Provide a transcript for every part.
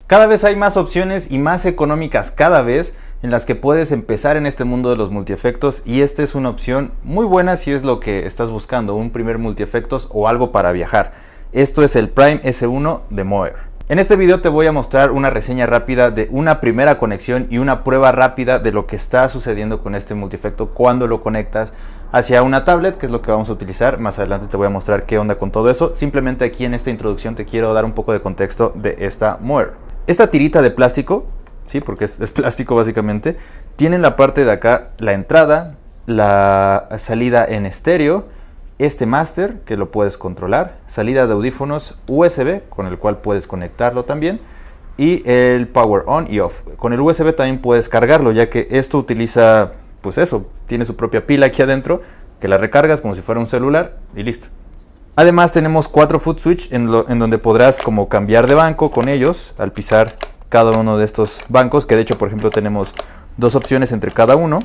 Cada vez hay más opciones y más económicas cada vez en las que puedes empezar en este mundo de los multiefectos, y esta es una opción muy buena si es lo que estás buscando, un primer multiefectos o algo para viajar. Esto es el Prime S1 de Moer. En este video te voy a mostrar una reseña rápida de una primera conexión y una prueba rápida de lo que está sucediendo con este multiefecto cuando lo conectas hacia una tablet, que es lo que vamos a utilizar. Más adelante te voy a mostrar qué onda con todo eso. Simplemente aquí en esta introducción te quiero dar un poco de contexto de esta Moer. Esta tirita de plástico, sí, porque es plástico básicamente, tiene en la parte de acá la entrada, la salida en estéreo, este máster que lo puedes controlar, salida de audífonos USB con el cual puedes conectarlo también, y el power on y off. Con el USB también puedes cargarlo, ya que esto utiliza, pues eso, tiene su propia pila aquí adentro, que la recargas como si fuera un celular y listo. Además tenemos 4 foot switch en donde podrás como cambiar de banco con ellos al pisar cada uno de estos bancos, que de hecho por ejemplo tenemos 2 opciones entre cada uno,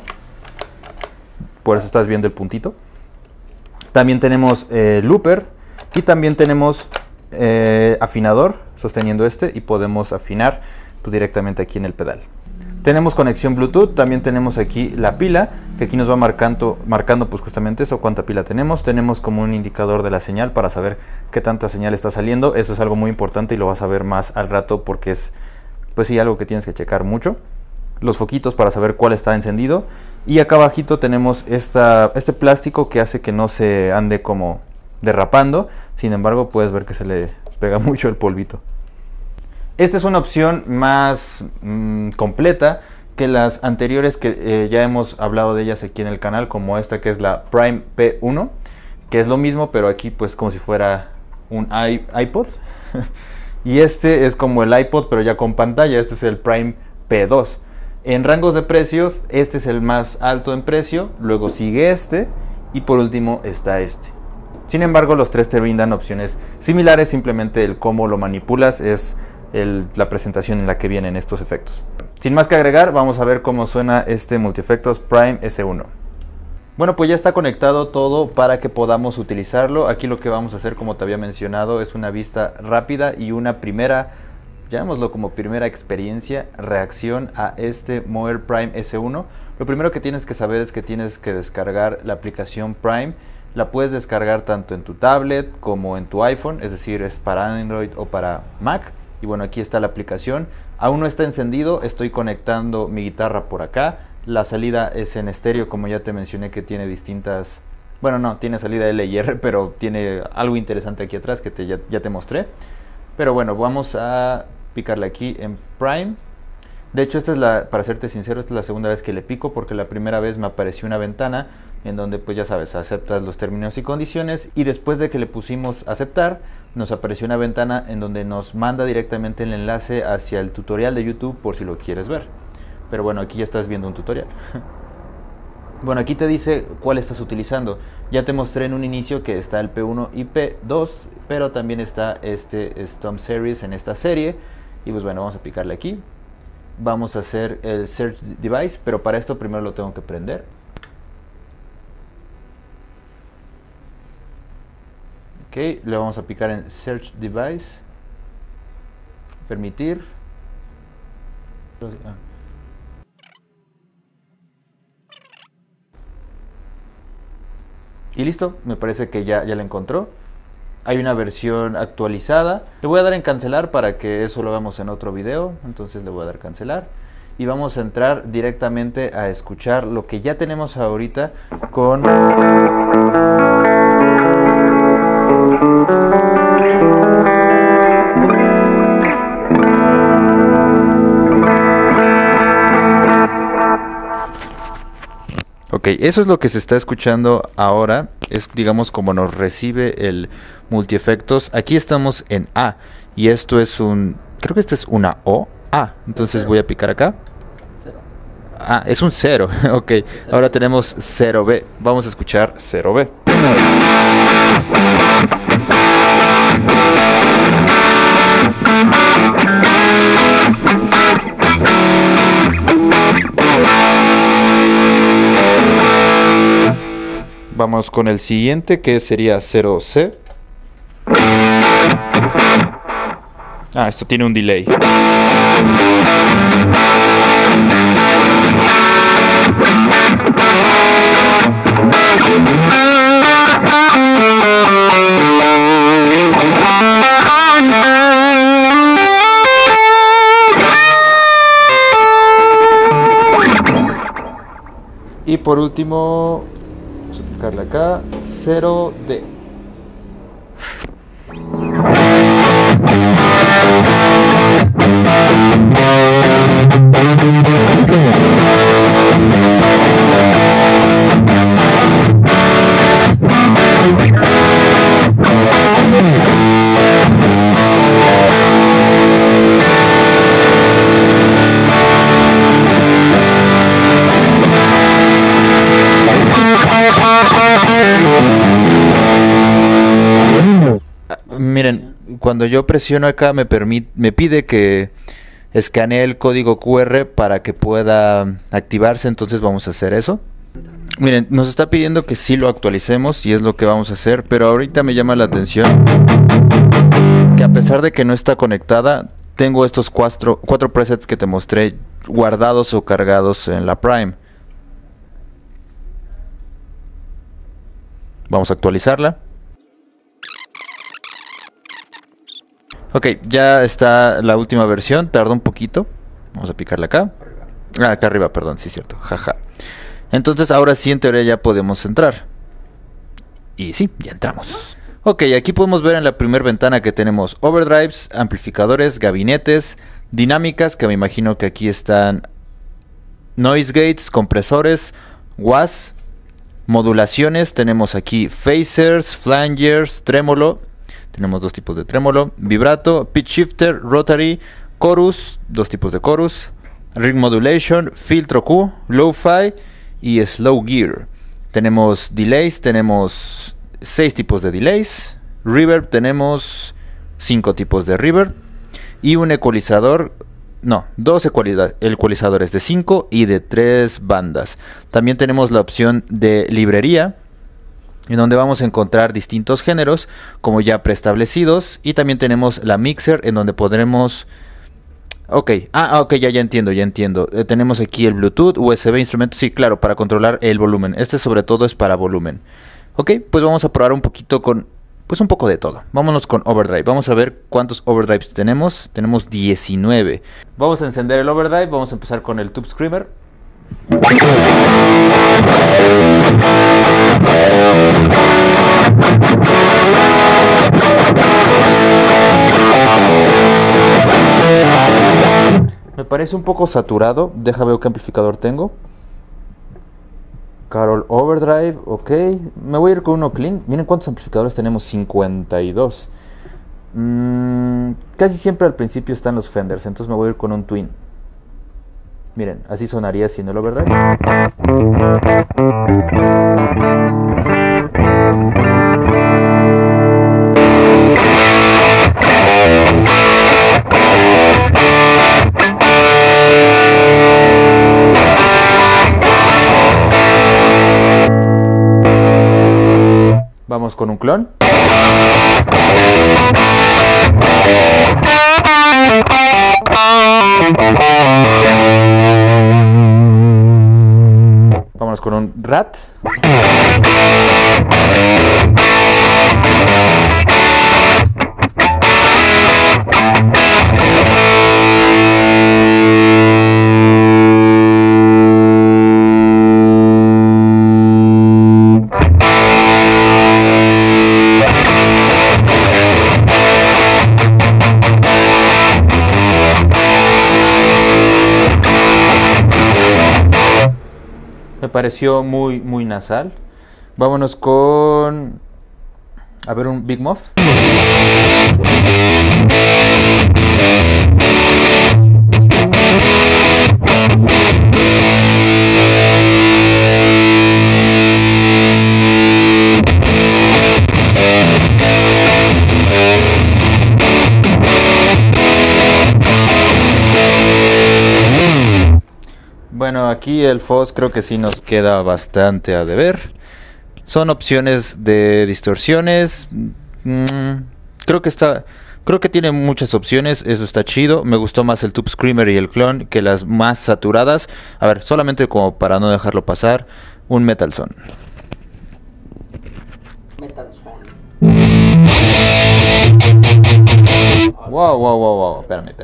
por eso estás viendo el puntito. También tenemos looper y también tenemos afinador sosteniendo este, y podemos afinar pues directamente aquí en el pedal. Tenemos conexión Bluetooth, también tenemos aquí la pila, que aquí nos va marcando pues justamente eso, cuánta pila tenemos. Tenemos como un indicador de la señal para saber qué tanta señal está saliendo. Eso es algo muy importante y lo vas a ver más al rato porque es, pues sí, algo que tienes que checar mucho. Los foquitos para saber cuál está encendido. Y acá abajito tenemos este plástico que hace que no se ande como derrapando. Sin embargo, puedes ver que se le pega mucho el polvito. Esta es una opción más completa que las anteriores que ya hemos hablado de ellas aquí en el canal, como esta que es la Prime P1, que es lo mismo, pero aquí pues como si fuera un iPod. Y este es como el iPod, pero ya con pantalla. Este es el Prime P2. En rangos de precios, este es el más alto en precio, luego sigue este y por último está este. Sin embargo, los tres te brindan opciones similares, simplemente el cómo lo manipulas es la presentación en la que vienen estos efectos. Sin más que agregar, vamos a ver cómo suena este multiefectos Prime S1. Bueno, pues ya está conectado todo para que podamos utilizarlo. Aquí lo que vamos a hacer, como te había mencionado, es una vista rápida y una primera, llamémoslo como primera experiencia, reacción a este Moer Prime S1. Lo primero que tienes que saber es que tienes que descargar la aplicación Prime. La puedes descargar tanto en tu tablet como en tu iPhone, es decir, es para Android o para Mac. Y bueno, aquí está la aplicación. Aún no está encendido, estoy conectando mi guitarra por acá. La salida es en estéreo, como ya te mencioné, que tiene distintas... Bueno, no, tiene salida L y R, pero tiene algo interesante aquí atrás que ya te mostré. Pero bueno, vamos a picarle aquí en Prime. De hecho, esta es para serte sincero, esta es la segunda vez que le pico, porque la primera vez me apareció una ventana en donde, pues ya sabes, aceptas los términos y condiciones, y después de que le pusimos aceptar, nos apareció una ventana en donde nos manda directamente el enlace hacia el tutorial de YouTube por si lo quieres ver. Pero bueno, aquí ya estás viendo un tutorial. Bueno, aquí te dice cuál estás utilizando. Ya te mostré en un inicio que está el P1 y P2, pero también está este Stomp Series en esta serie. Y pues bueno, vamos a picarle aquí. Vamos a hacer el Search Device, pero para esto primero lo tengo que prender. Ok, le vamos a picar en Search Device. Permitir. Y listo, me parece que ya la encontró. Hay una versión actualizada. Le voy a dar en cancelar para que eso lo hagamos en otro video. Entonces le voy a dar cancelar. Y vamos a entrar directamente a escuchar lo que ya tenemos ahorita con... Ok, eso es lo que se está escuchando ahora. Es, digamos, como nos recibe el multiefectos. Aquí estamos en A y esto es un... creo que este es una O. A, entonces voy a picar acá. 0. Ah, es un 0. Ok, ahora tenemos 0B. Vamos a escuchar 0B. Vamos con el siguiente, que sería 0C. Ah, esto tiene un delay. Y por último, vamos a aplicarle acá 0D. Miren, cuando yo presiono acá me pide que escanee el código QR para que pueda activarse, entonces vamos a hacer eso. Miren, nos está pidiendo que sí lo actualicemos y es lo que vamos a hacer, pero ahorita me llama la atención que a pesar de que no está conectada, tengo estos cuatro presets que te mostré guardados o cargados en la Prime. Vamos a actualizarla. Ok, ya está la última versión, tardó un poquito. Vamos a picarle acá. Ah, acá arriba, perdón, sí es cierto, jaja. Entonces ahora sí en teoría ya podemos entrar. Y sí, ya entramos. Ok, aquí podemos ver en la primera ventana que tenemos overdrives, amplificadores, gabinetes, dinámicas, que me imagino que aquí están noise gates, compresores, WAS, modulaciones, tenemos aquí phasers, flangers, trémolo. Tenemos dos tipos de trémolo, vibrato, pitch shifter, rotary, chorus, dos tipos de chorus, ring modulation, filtro Q, lo-fi y slow gear. Tenemos delays, tenemos 6 tipos de delays, reverb tenemos 5 tipos de reverb y un ecualizador, no, dos ecualizadores de 5 y de 3 bandas. También tenemos la opción de librería, en donde vamos a encontrar distintos géneros como ya preestablecidos, y también tenemos la mixer en donde podremos... ok, ya entiendo. Tenemos aquí el Bluetooth, USB, instrumentos, sí, claro, para controlar el volumen. Este sobre todo es para volumen. Ok, pues vamos a probar un poquito con... pues un poco de todo. Vámonos con overdrive. Vamos a ver cuántos overdrives tenemos. Tenemos 19. Vamos a encender el overdrive. Vamos a empezar con el Tube Screamer. Me parece un poco saturado. Deja ver qué amplificador tengo. Carol Overdrive, ok. Me voy a ir con uno clean. Miren cuántos amplificadores tenemos, 52. Casi siempre al principio están los Fenders, entonces me voy a ir con un Twin. Miren, así sonaría sin el overdrive. Vamos con un clon. Vamos con un rat. Me pareció muy nasal. Vámonos con... a ver, un Big Muff. Bueno, aquí el fuzz creo que sí nos queda bastante a deber. Son opciones de distorsiones. Creo que está... Creo que tiene muchas opciones, eso está chido. Me gustó más el Tube Screamer y el Clone que las más saturadas. A ver, solamente como para no dejarlo pasar, un Metal Zone. Metal Zone. Wow. Espérame.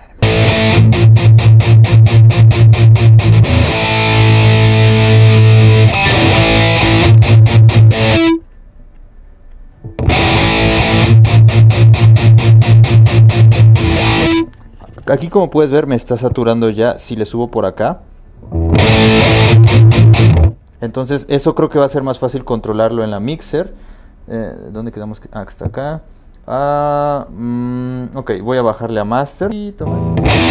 Aquí, como puedes ver, me está saturando ya si le subo por acá. Entonces eso creo que va a ser más fácil controlarlo en la mixer. ¿Dónde quedamos? Ah, está acá. Ok, voy a bajarle a master. Y más.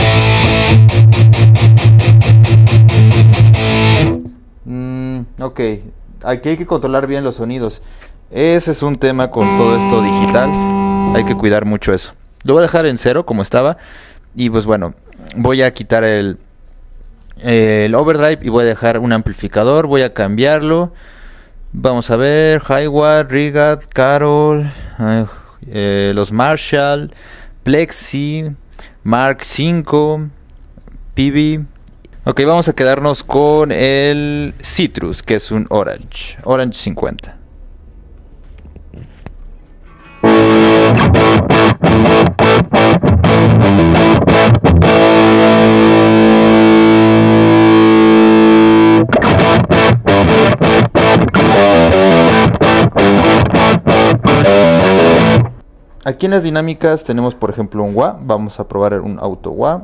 Ok, aquí hay que controlar bien los sonidos. Ese es un tema con todo esto digital. Hay que cuidar mucho eso. Lo voy a dejar en 0 como estaba. Y pues bueno, voy a quitar el overdrive y voy a dejar un amplificador. Voy a cambiarlo. Vamos a ver, Highwire, Rigat, Carol, los Marshall, Plexi, Mark V, PV. Ok, vamos a quedarnos con el Citrus, que es un Orange 50. Aquí en las dinámicas tenemos, por ejemplo, un wah. Vamos a probar un auto wah.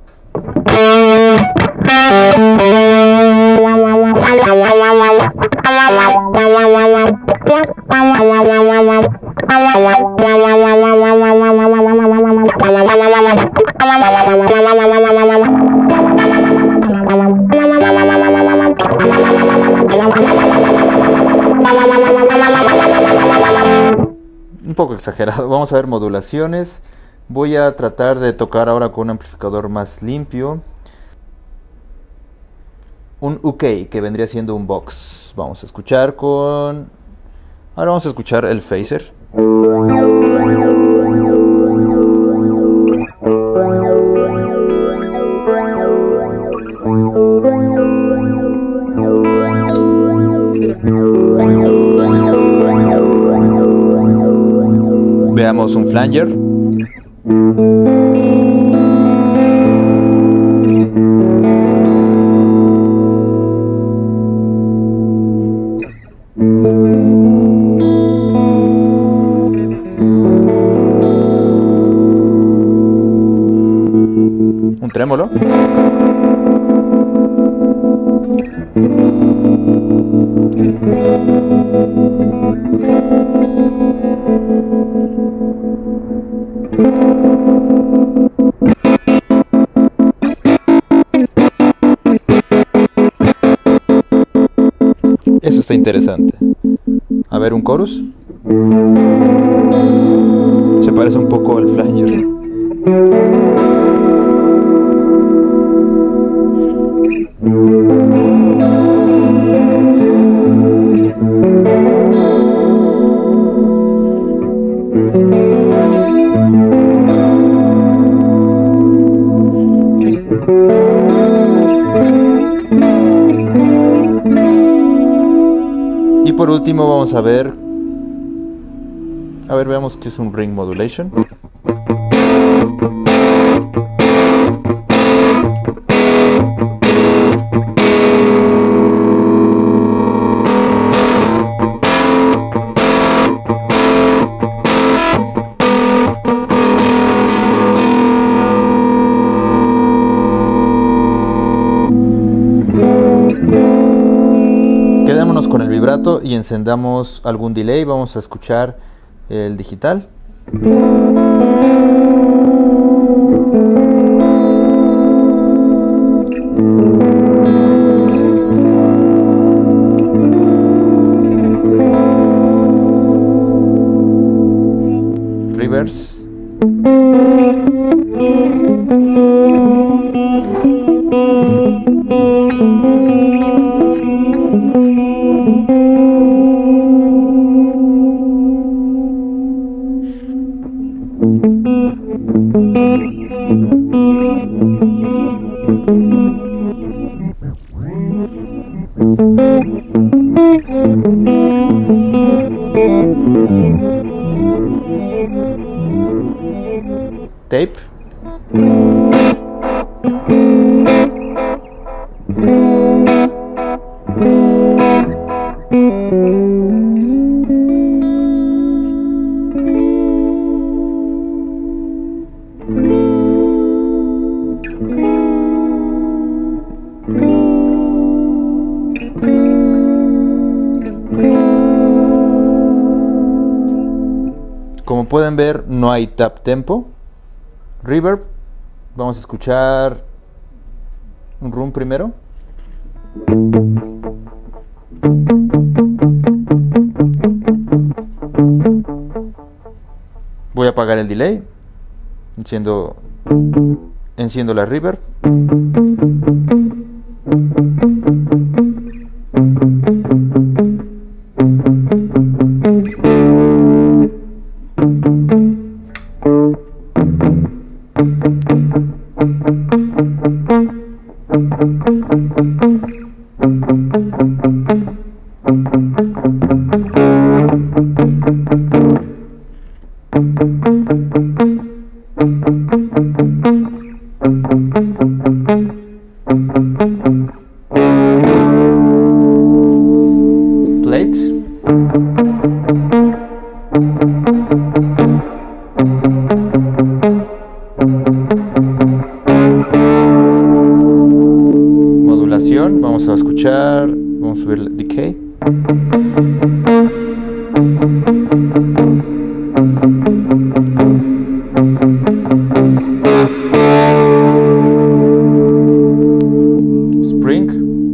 Un poco exagerado. Vamos a ver modulaciones. Voy a tratar de tocar ahora con un amplificador más limpio. Un UK, que vendría siendo un box. Vamos a escuchar con... Ahora vamos a escuchar el phaser. Veamos un flanger. Un trémolo. Eso está interesante. A ver, un chorus. Se parece un poco al flanger. Y por último vamos a ver, veamos qué es un ring modulation. Quedémonos con el vibrato y encendamos algún delay. Vamos a escuchar el digital. Reverse. pueden ver, no hay tap tempo. Reverb, vamos a escuchar un room primero. Voy a apagar el delay. Enciendo la reverb. Plate. Modulación, vamos a escuchar, vamos a subir el decay. Spring.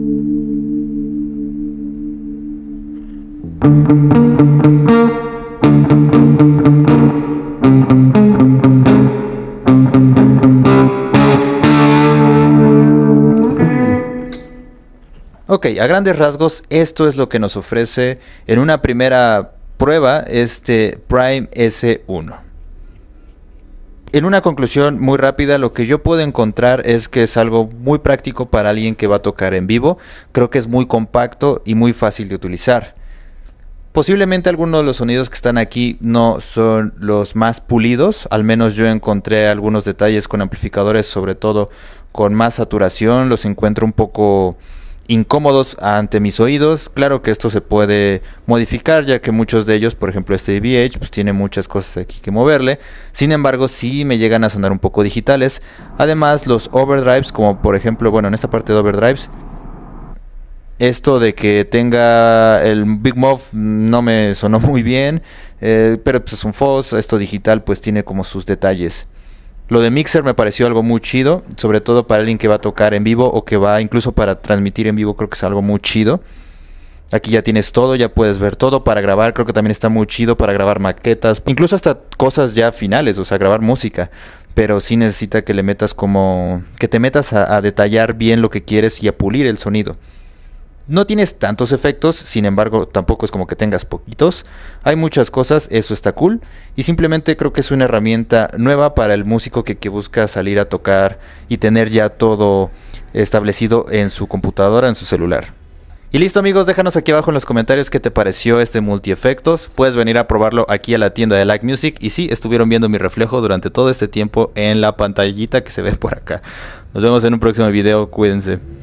Ok, a grandes rasgos esto es lo que nos ofrece en una primera prueba este Prime S1. En una conclusión muy rápida, lo que yo puedo encontrar es que es algo muy práctico para alguien que va a tocar en vivo. Creo que es muy compacto y muy fácil de utilizar. Posiblemente algunos de los sonidos que están aquí no son los más pulidos, al menos yo encontré algunos detalles con amplificadores, sobre todo con más saturación, los encuentro un poco incómodos ante mis oídos. Claro que esto se puede modificar, ya que muchos de ellos, por ejemplo este VH, pues tiene muchas cosas aquí que moverle. Sin embargo, sí me llegan a sonar un poco digitales. Además, los overdrives, como por ejemplo, bueno, en esta parte de overdrives, esto de que tenga el Big Muff no me sonó muy bien, pero pues es un fuzz. Esto digital pues tiene como sus detalles. Lo de mixer me pareció algo muy chido, sobre todo para alguien que va a tocar en vivo o que va incluso para transmitir en vivo. Creo que es algo muy chido. Aquí ya tienes todo, ya puedes ver todo. Para grabar creo que también está muy chido, para grabar maquetas, incluso hasta cosas ya finales, o sea, grabar música. Pero sí necesita que le metas como... que te metas a detallar bien lo que quieres y a pulir el sonido. No tienes tantos efectos, sin embargo tampoco es como que tengas poquitos. Hay muchas cosas, eso está cool. Y simplemente creo que es una herramienta nueva para el músico que busca salir a tocar y tener ya todo establecido en su computadora, en su celular. Y listo amigos, déjanos aquí abajo en los comentarios qué te pareció este multiefectos. Puedes venir a probarlo aquí a la tienda de Like Music. Y sí, estuvieron viendo mi reflejo durante todo este tiempo en la pantallita que se ve por acá. Nos vemos en un próximo video, cuídense.